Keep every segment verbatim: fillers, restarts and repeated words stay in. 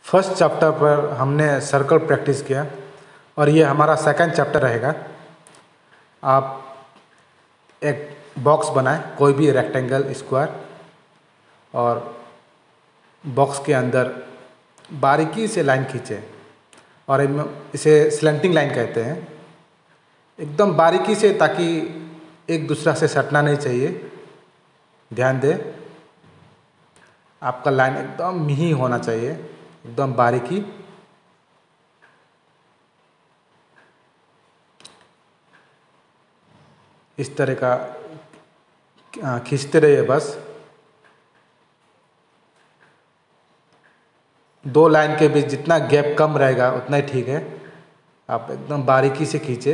First chapter पर हमने circle practice किया और ये हमारा सेकंड चैप्टर रहेगा। आप एक बॉक्स बनाएं, कोई भी रेक्टेंगल, स्क्वायर, और बॉक्स के अंदर बारीकी से लाइन खींचें और इसे स्लैंटिंग लाइन कहते हैं। एकदम बारीकी से, ताकि एक दूसरा से सटना नहीं चाहिए। ध्यान दें, आपका लाइन एकदम मिही होना चाहिए, एकदम बारीकी। इस तरह का खींचते रहिए। बस दो लाइन के बीच जितना गैप कम रहेगा उतना ही ठीक है। आप एकदम बारीकी से खींचे।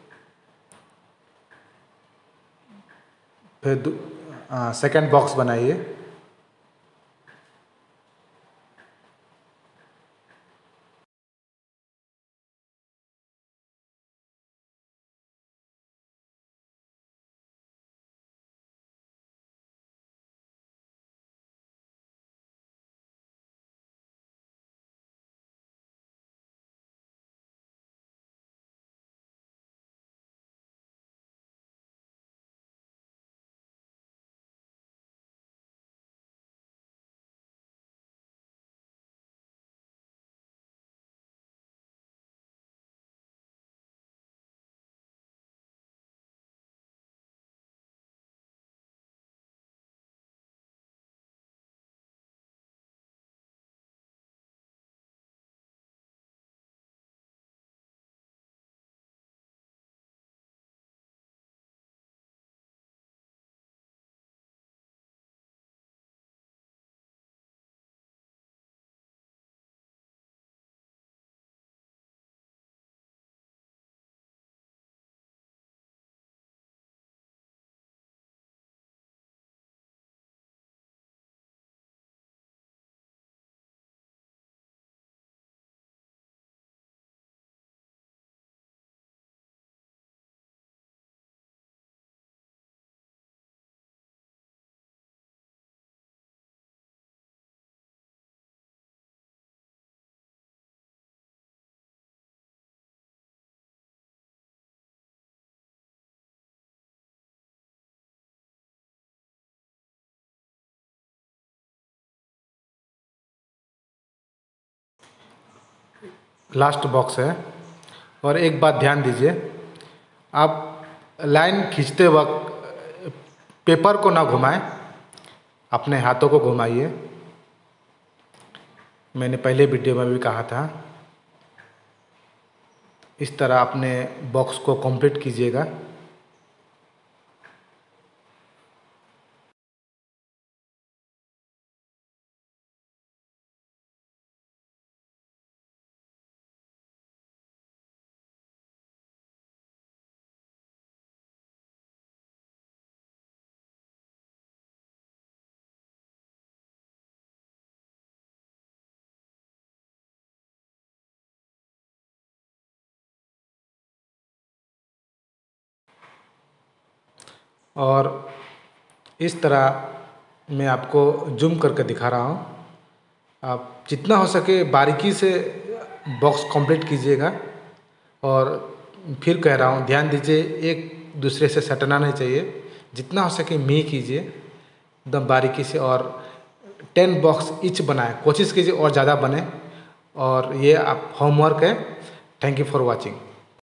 फिर सेकंड बॉक्स बनाइए। लास्ट बॉक्स है। और एक बात ध्यान दीजिए, आप लाइन खींचते वक्त पेपर को ना घुमाएं, अपने हाथों को घुमाइए। मैंने पहले वीडियो में भी कहा था। इस तरह अपने बॉक्स को कंप्लीट कीजिएगा। और इस तरह मैं आपको जूम करके दिखा रहा हूँ। आप जितना हो सके बारीकी से बॉक्स कंप्लीट कीजिएगा। और फिर कह रहा हूँ, ध्यान दीजिए, एक दूसरे से सटना नहीं चाहिए। जितना हो सके मी कीजिए एकदम बारीकी से। और टेन बॉक्स ईच बनाए, कोशिश कीजिए और ज़्यादा बने। और ये आप होमवर्क है। Thank you for watching.